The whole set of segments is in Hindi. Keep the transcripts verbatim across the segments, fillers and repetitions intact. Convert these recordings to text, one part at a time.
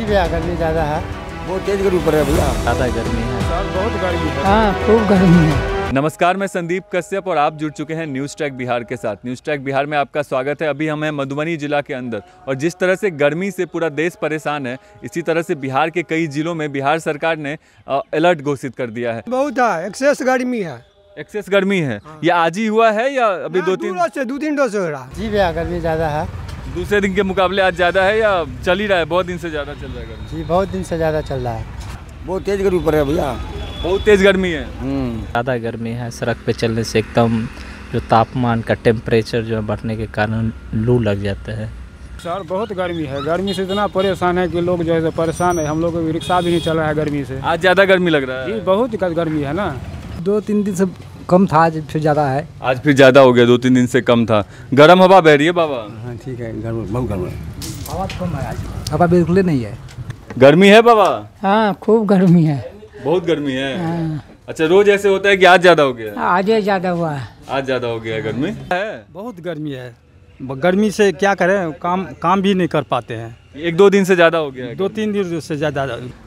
भैया गर्मी ज़्यादा है, बहुत तेज गर्मी पड़ रहा है भैया, ज़्यादा गर्मी है, बहुत गर्मी है। हाँ खूब गर्मी है। नमस्कार, मैं संदीप कश्यप और आप जुड़ चुके हैं न्यूज़ ट्रैक बिहार के साथ। न्यूज़ ट्रैक बिहार में आपका स्वागत है। अभी हम हैं मधुबनी जिला के अंदर और जिस तरह से गर्मी से पूरा देश परेशान है, इसी तरह से बिहार के कई जिलों में बिहार सरकार ने अलर्ट घोषित कर दिया है। बहुत है, एक्सेस गर्मी है। एक्सेस गर्मी है। हाँ। ये आज ही हुआ है या अभी दो तीन से दो तीन रोज हो रहा? जी भैया गर्मी ज़्यादा है। दूसरे दिन के मुकाबले आज ज़्यादा है या चल ही रहा है? बहुत दिन से ज़्यादा चल रहा है गर्मी? जी बहुत दिन से ज़्यादा चल रहा है। बहुत तेज गर्मी पड़ रहा है भैया, बहुत तेज गर्मी है। ज़्यादा गर्मी है। सड़क पे चलने से एकदम जो तापमान का टेम्परेचर जो बढ़ने के कारण लू लग जाता है। सर बहुत गर्मी है, गर्मी से इतना परेशान है कि लोग जो है परेशान है। हम लोग को रिक्शा भी नहीं चल रहा है गर्मी से। आज ज़्यादा गर्मी लग रहा है? जी बहुत गर्मी है ना। दो तीन दिन से कम था, आज फिर ज़्यादा है। आज फिर ज़्यादा हो गया, दो तीन दिन से कम था। गर्म हवा बह रही है बाबा? हाँ ठीक है, गर्म बहुत गर्म है। हवा कम है, आज हवा बिल्कुल नहीं है। गर्मी है बाबा? हाँ खूब गर्मी है, बहुत गर्मी है। हाँ। अच्छा, रोज ऐसे होता है कि आज ज्यादा हो गया? आज ज्यादा हुआ है। आज ज्यादा हो गया है गर्मी है? बहुत गर्मी है। गर्मी से क्या करें, काम काम भी नहीं कर पाते हैं। एक दो दिन से ज्यादा हो गया है? दो तीन दिन से ज्यादा।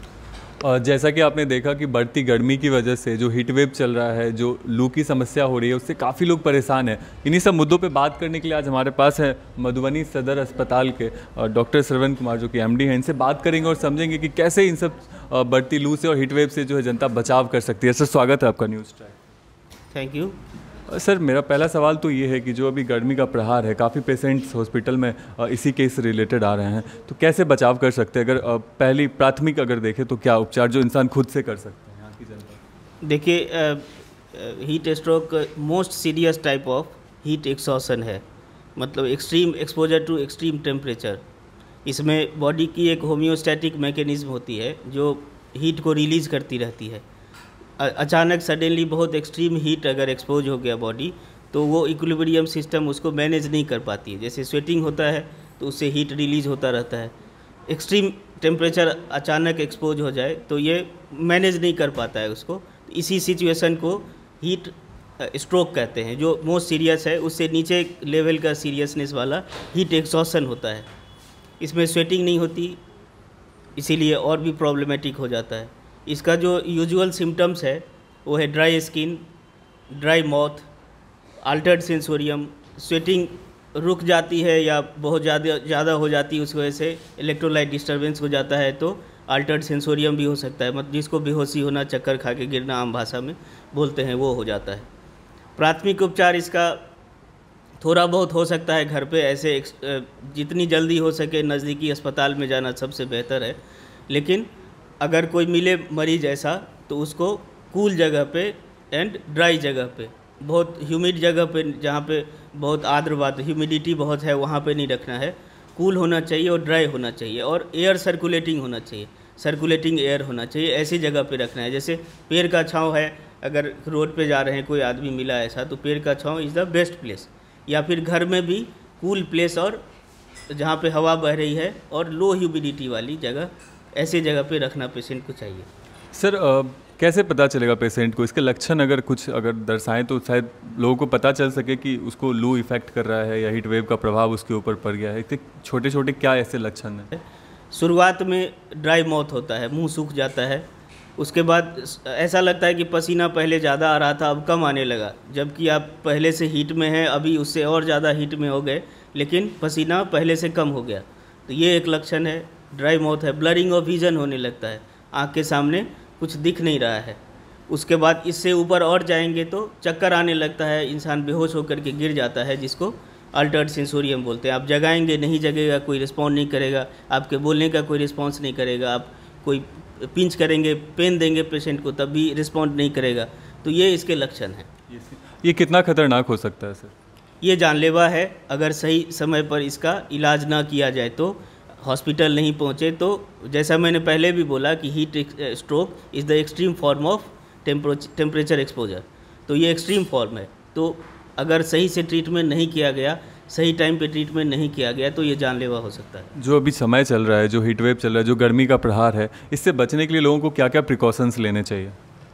और जैसा कि आपने देखा कि बढ़ती गर्मी की वजह से जो हीट वेव चल रहा है, जो लू की समस्या हो रही है, उससे काफ़ी लोग परेशान हैं। इन्हीं सब मुद्दों पे बात करने के लिए आज हमारे पास है मधुबनी सदर अस्पताल के डॉक्टर श्रवण कुमार, जो कि एमडी हैं। इनसे बात करेंगे और समझेंगे कि कैसे इन सब बढ़ती लू से और हीट वेव से जो है जनता बचाव कर सकती है। सर स्वागत है आपका news track. Thank you sir, मेरा पहला सवाल तो ये है कि जो अभी गर्मी का प्रहार है, काफ़ी पेशेंट्स हॉस्पिटल में इसी केस से रिलेटेड आ रहे हैं, तो कैसे बचाव कर सकते हैं? अगर पहली प्राथमिक अगर देखें तो क्या उपचार जो इंसान खुद से कर सकते हैं यहाँ की जनता? देखिए, heat stroke most serious type of heat exhaustion है, मतलब extreme exposure to extreme temperature. इसमें बॉडी की एक होम्योस्टैटिक मैकेनिज्म होती है जो हीट को रिलीज़ करती रहती है। अचानक सडनली बहुत एक्सट्रीम हीट अगर एक्सपोज हो गया बॉडी, तो वो इक्विलिब्रियम सिस्टम उसको मैनेज नहीं कर पाती है। जैसे स्वेटिंग होता है तो उससे हीट रिलीज होता रहता है। एक्सट्रीम टेम्परेचर अचानक एक्सपोज हो जाए तो ये मैनेज नहीं कर पाता है उसको। इसी सिचुएशन को हीट स्ट्रोक कहते हैं, जो मोस्ट सीरियस है। उससे नीचे लेवल का सीरियसनेस वाला हीट एक्सॉशन होता है। इसमें स्वेटिंग नहीं होती, इसीलिए और भी प्रॉब्लमेटिक हो जाता है। इसका जो यूजुअल सिम्टम्स है वो है dry skin, dry mouth, altered sensorium, sweating रुक जाती है या बहुत ज़्यादा ज़्यादा हो जाती है, उस वजह से इलेक्ट्रोलाइट डिस्टर्बेंस हो जाता है, तो अल्टर्ड सेंसोरियम भी हो सकता है, मतलब जिसको बेहोशी होना, चक्कर खा के गिरना आम भाषा में बोलते हैं, वो हो जाता है। प्राथमिक उपचार इसका थोड़ा बहुत हो सकता है घर पे, ऐसे जितनी जल्दी हो सके नज़दीकी अस्पताल में जाना सबसे बेहतर है। लेकिन अगर कोई मिले मरीज ऐसा, तो उसको कूल जगह पे एंड ड्राई जगह पे, बहुत ह्यूमिड जगह पे, जहाँ पे बहुत आर्द्रवाद ह्यूमिडिटी बहुत है, वहाँ पे नहीं रखना है। कूल होना चाहिए और ड्राई होना चाहिए और एयर सर्कुलेटिंग होना चाहिए, सर्कुलेटिंग एयर होना चाहिए, ऐसी जगह पे रखना है। जैसे पेड़ का छांव है, अगर रोड पे जा रहे हैं कोई आदमी मिला ऐसा, तो पेड़ का छांव इज़ द बेस्ट प्लेस। या फिर घर में भी कूल प्लेस और जहाँ पे हवा बह रही है और लो ह्यूमिडिटी वाली जगह, ऐसी जगह पे रखना पेशेंट को चाहिए। सर आ, कैसे पता चलेगा पेशेंट को? इसके लक्षण अगर कुछ अगर दर्शाएं तो शायद लोगों को पता चल सके कि उसको लू इफेक्ट कर रहा है या हीट वेव का प्रभाव उसके ऊपर पड़ गया है। छोटे छोटे क्या ऐसे लक्षण हैं? शुरुआत में ड्राई माउथ होता है, मुंह सूख जाता है। उसके बाद ऐसा लगता है कि पसीना पहले ज़्यादा आ रहा था, अब कम आने लगा, जबकि आप पहले से हीट में हैं, अभी उससे और ज़्यादा हीट में हो गए, लेकिन पसीना पहले से कम हो गया। तो ये एक लक्षण है, ड्राई माउथ है। ब्लरिंग ऑफ विजन होने लगता है, आँख के सामने कुछ दिख नहीं रहा है। उसके बाद इससे ऊपर और जाएंगे तो चक्कर आने लगता है, इंसान बेहोश होकर के गिर जाता है, जिसको अल्टर्ड सेंसोरियम बोलते हैं। आप जगाएंगे नहीं जगेगा, कोई रिस्पॉन्ड नहीं करेगा, आपके बोलने का कोई रिस्पॉन्स नहीं करेगा, आप कोई पिंच करेंगे, पेन देंगे पेशेंट को, तब भी रिस्पॉन्ड नहीं करेगा। तो ये इसके लक्षण हैं। ये कितना खतरनाक हो सकता है सर? ये जानलेवा है। अगर सही समय पर इसका इलाज ना किया जाए, तो हॉस्पिटल नहीं पहुँचे, तो जैसा मैंने पहले भी बोला कि heat stroke is the extreme form of temperature exposure. तो ये एक्सट्रीम फॉर्म है, तो अगर सही से ट्रीटमेंट नहीं किया गया, सही टाइम पे ट्रीटमेंट नहीं किया गया, तो ये जानलेवा हो सकता है। जो अभी समय चल रहा है, जो हीट वेव चल रहा है, जो गर्मी का प्रहार है, इससे बचने के लिए लोगों को क्या क्या प्रिकॉशंस लेने चाहिए?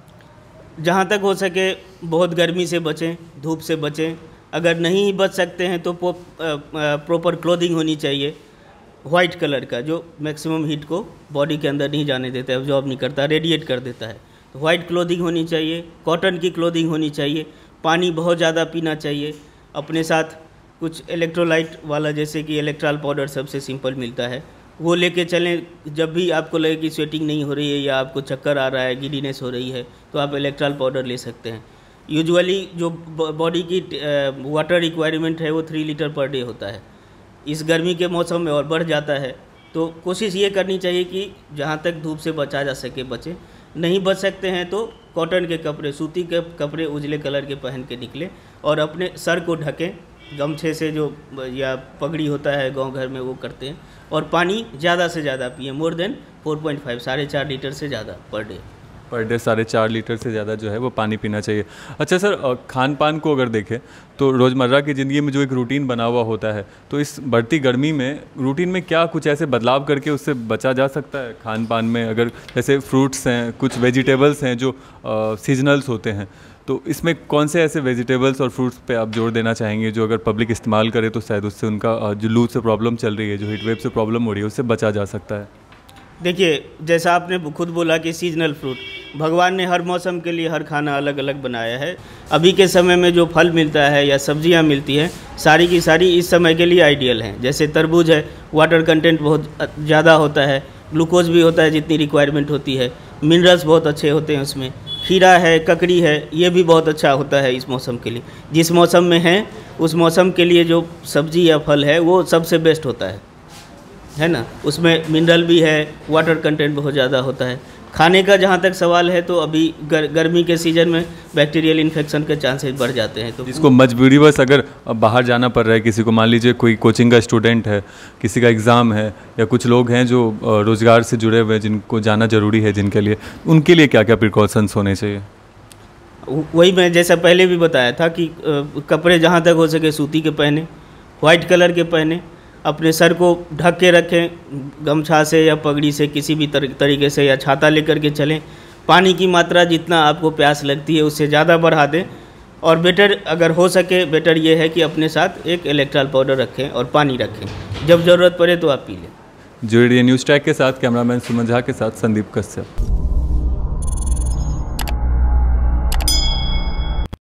जहाँ तक हो सके बहुत गर्मी से बचें, धूप से बचें। अगर नहीं बच सकते हैं तो प्रॉपर क्लोथिंग होनी चाहिए, वाइट कलर का, जो मैक्सिमम हीट को बॉडी के अंदर नहीं जाने देता है, ऑब्जॉर्ब नहीं करता, रेडिएट कर देता है। तो वाइट क्लोथिंग होनी चाहिए, कॉटन की क्लोथिंग होनी चाहिए, पानी बहुत ज़्यादा पीना चाहिए, अपने साथ कुछ इलेक्ट्रोलाइट वाला जैसे कि इलेक्ट्रॉल पाउडर सबसे सिंपल मिलता है वो लेके चलें। जब भी आपको लगे कि स्वेटिंग नहीं हो रही है या आपको चक्कर आ रहा है, गिडीनेस हो रही है, तो आप इलेक्ट्रॉल पाउडर ले सकते हैं। यूजुअली जो बॉडी की वाटर रिक्वायरमेंट है वो थ्री लीटर पर डे होता है, इस गर्मी के मौसम में और बढ़ जाता है। तो कोशिश ये करनी चाहिए कि जहाँ तक धूप से बचा जा सके बचे, नहीं बच सकते हैं तो कॉटन के कपड़े, सूती के कपड़े उजले कलर के पहन के निकले और अपने सर को ढकें गमछे से, जो या पगड़ी होता है गांव घर में वो करते हैं। और पानी ज़्यादा से ज़्यादा पिए, more than four point five साढ़े चार लीटर से ज़्यादा पर डे पर डे साढ़े चार लीटर से ज़्यादा जो है वो पानी पीना चाहिए। अच्छा सर, खान पान को अगर देखें तो रोज़मर्रा की ज़िंदगी में जो एक रूटीन बना हुआ होता है, तो इस बढ़ती गर्मी में रूटीन में क्या कुछ ऐसे बदलाव करके उससे बचा जा सकता है खान पान में? अगर जैसे फ्रूट्स हैं, कुछ वेजिटेबल्स हैं जो सीजनल्स होते हैं, तो इसमें कौन से ऐसे वेजिटेबल्स और फ्रूट्स पे आप जोर देना चाहेंगे जो अगर पब्लिक इस्तेमाल करे तो शायद उससे उनका जो लू से प्रॉब्लम चल रही है, जो हीट वेव से प्रॉब्लम हो रही है, उससे बचा जा सकता है? देखिए, जैसा आपने खुद बोला कि सीजनल फ्रूट, भगवान ने हर मौसम के लिए हर खाना अलग अलग बनाया है। अभी के समय में जो फल मिलता है या सब्जियां मिलती हैं, सारी की सारी इस समय के लिए आइडियल हैं। जैसे तरबूज है, वाटर कंटेंट बहुत ज़्यादा होता है, ग्लूकोज भी होता है जितनी रिक्वायरमेंट होती है, मिनरल्स बहुत अच्छे होते हैं उसमें। खीरा है, ककड़ी है, ये भी बहुत अच्छा होता है इस मौसम के लिए। जिस मौसम में है उस मौसम के लिए जो सब्जी या फल है वो सबसे बेस्ट होता है, है ना। उसमें मिनरल भी है, वाटर कंटेंट बहुत ज़्यादा होता है। खाने का जहाँ तक सवाल है तो अभी गर, गर्मी के सीज़न में बैक्टीरियल इन्फेक्शन के चांसेस बढ़ जाते हैं। तो जिसको मजबूरीवश अगर बाहर जाना पड़ रहा है, किसी को मान लीजिए कोई कोचिंग का स्टूडेंट है, किसी का एग्ज़ाम है, या कुछ लोग हैं जो रोज़गार से जुड़े हुए हैं जिनको जाना ज़रूरी है, जिनके लिए उनके लिए क्या क्या प्रिकॉशंस होने चाहिए? वही मैं जैसा पहले भी बताया था कि कपड़े जहाँ तक हो सके सूती के पहने, वाइट कलर के पहने, अपने सर को ढक के रखें गमछा से या पगड़ी से, किसी भी तरीके से, या छाता लेकर के चलें। पानी की मात्रा जितना आपको प्यास लगती है उससे ज़्यादा बढ़ा दें। और बेटर अगर हो सके बेटर ये है कि अपने साथ एक इलेक्ट्रॉल पाउडर रखें और पानी रखें, जब ज़रूरत पड़े तो आप पी लें। जो न्यूज़ ट्रैक के साथ कैमरामैन सुमन झा के साथ संदीप कश्यप।